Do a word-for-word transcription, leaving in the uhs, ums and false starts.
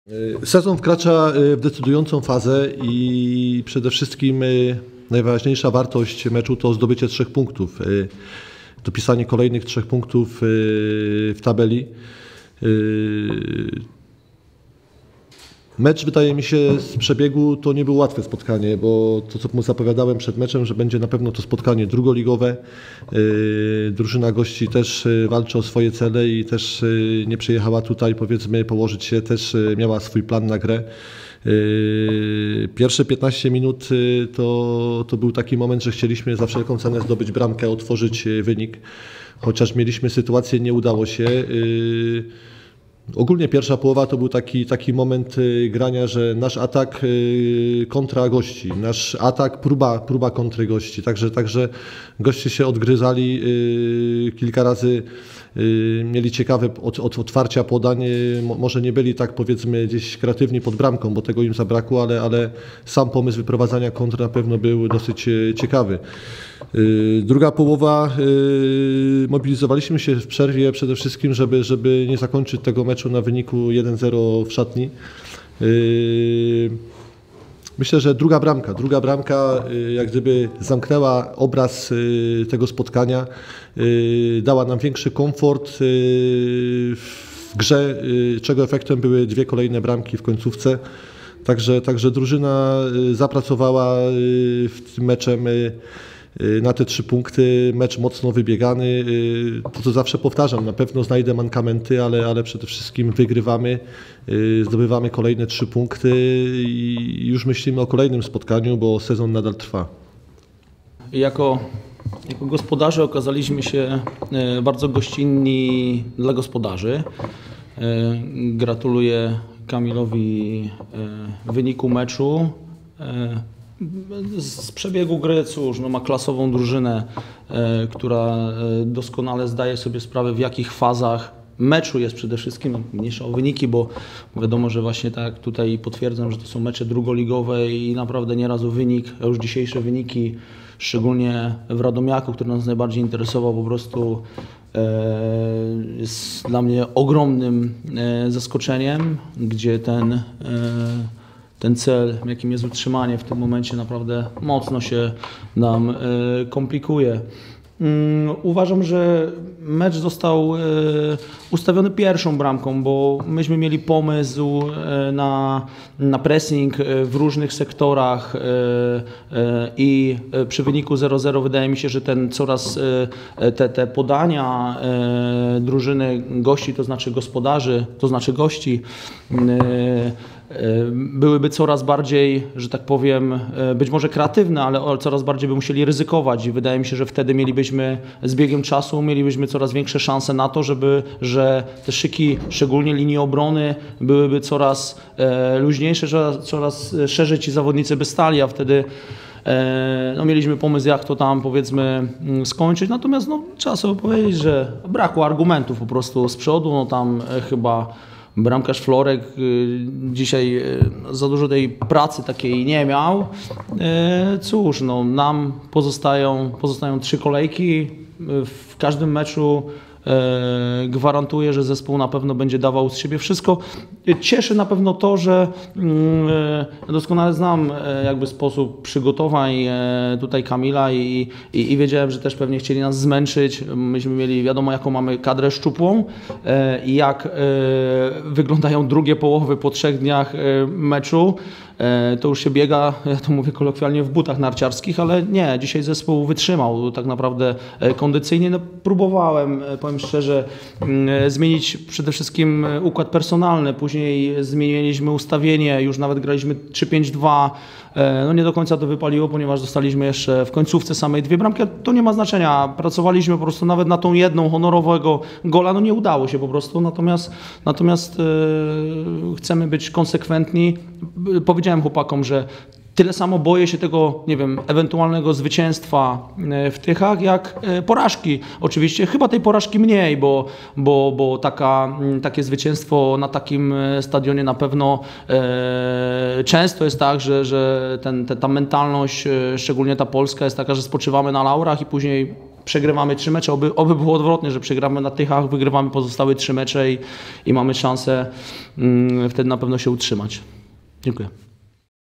Sezon wkracza w decydującą fazę i przede wszystkim najważniejsza wartość meczu to zdobycie trzech punktów. Dopisanie kolejnych trzech punktów w tabeli. Mecz, wydaje mi się, z przebiegu to nie było łatwe spotkanie, bo to, co zapowiadałem przed meczem, że będzie na pewno to spotkanie drugoligowe. Drużyna gości też walczy o swoje cele i też nie przyjechała tutaj, powiedzmy, położyć się, też miała swój plan na grę. Pierwsze piętnaście minut to, to był taki moment, że chcieliśmy za wszelką cenę zdobyć bramkę, otworzyć wynik. Chociaż mieliśmy sytuację, nie udało się. Ogólnie pierwsza połowa to był taki, taki moment grania, że nasz atak kontra gości, nasz atak, próba, próba kontry gości. Także, także goście się odgryzali kilka razy, mieli ciekawe od, od otwarcia podań. Może nie byli tak, powiedzmy, gdzieś kreatywni pod bramką, bo tego im zabrakło, ale, ale sam pomysł wyprowadzania kontry na pewno był dosyć ciekawy. Druga połowa, mobilizowaliśmy się w przerwie przede wszystkim, żeby, żeby nie zakończyć tego meczu na wyniku jeden zero w szatni. Myślę, że druga bramka, druga bramka jak gdyby zamknęła obraz tego spotkania, dała nam większy komfort w grze, czego efektem były dwie kolejne bramki w końcówce. Także, także drużyna zapracowała w tym meczem na te trzy punkty, mecz mocno wybiegany. To, co zawsze powtarzam, na pewno znajdę mankamenty, ale, ale przede wszystkim wygrywamy, zdobywamy kolejne trzy punkty i już myślimy o kolejnym spotkaniu, bo sezon nadal trwa. Jako, jako gospodarze okazaliśmy się bardzo gościnni dla gospodarzy. Gratuluję Kamilowi wyniku meczu. Z przebiegu gry, cóż, no ma klasową drużynę, e, która e, doskonale zdaje sobie sprawę, w jakich fazach meczu jest przede wszystkim, no, mniejsza o wyniki, bo wiadomo, że właśnie tak tutaj potwierdzam, że to są mecze drugoligowe i naprawdę nieraz o wynik, a już dzisiejsze wyniki, szczególnie w Radomiaku, który nas najbardziej interesował, po prostu e, jest dla mnie ogromnym e, zaskoczeniem, gdzie ten e, Ten cel, jakim jest utrzymanie, w tym momencie naprawdę mocno się nam komplikuje. Uważam, że mecz został ustawiony pierwszą bramką, bo myśmy mieli pomysł na, na pressing w różnych sektorach i przy wyniku zero zero wydaje mi się, że ten coraz te, te podania drużyny gości, to znaczy gospodarzy, to znaczy gości, byłyby coraz bardziej, że tak powiem, być może kreatywne, ale coraz bardziej by musieli ryzykować i wydaje mi się, że wtedy mielibyśmy z biegiem czasu, mielibyśmy coraz większe szanse na to, żeby, że te szyki, szczególnie linii obrony, byłyby coraz luźniejsze, coraz, coraz szerzej ci zawodnicy by stali, a wtedy no, mieliśmy pomysł, jak to tam, powiedzmy, skończyć, natomiast no, trzeba sobie powiedzieć, że brakło argumentów po prostu z przodu, no tam chyba bramkarz Florek dzisiaj za dużo tej pracy takiej nie miał. Cóż, no, nam pozostają, pozostają trzy kolejki. W każdym meczu gwarantuję, że zespół na pewno będzie dawał z siebie wszystko. Cieszy na pewno to, że doskonale znam jakby sposób przygotowań tutaj Kamila i, i, i wiedziałem, że też pewnie chcieli nas zmęczyć. Myśmy mieli, wiadomo, jaką mamy kadrę szczupłą i jak wyglądają drugie połowy po trzech dniach meczu. To już się biega, ja to mówię kolokwialnie, w butach narciarskich, ale nie, dzisiaj zespół wytrzymał tak naprawdę kondycyjnie. No, próbowałem, powiem szczerze, zmienić przede wszystkim układ personalny, później zmieniliśmy ustawienie, już nawet graliśmy trzy pięć dwa. No nie do końca to wypaliło, ponieważ dostaliśmy jeszcze w końcówce samej dwie bramki. To nie ma znaczenia, pracowaliśmy po prostu nawet na tą jedną honorowego gola, no nie udało się po prostu, natomiast, natomiast yy, chcemy być konsekwentni. Powiedziałem chłopakom, że tyle samo boję się tego, nie wiem, ewentualnego zwycięstwa w Tychach, jak porażki. Oczywiście chyba tej porażki mniej, bo, bo, bo taka, takie zwycięstwo na takim stadionie na pewno e, często jest tak, że, że ten, te, ta mentalność, szczególnie ta polska, jest taka, że spoczywamy na laurach i później przegrywamy trzy mecze, oby, oby było odwrotnie, że przegramy na Tychach, wygrywamy pozostałe trzy mecze i, i mamy szansę mm, wtedy na pewno się utrzymać. Dziękuję.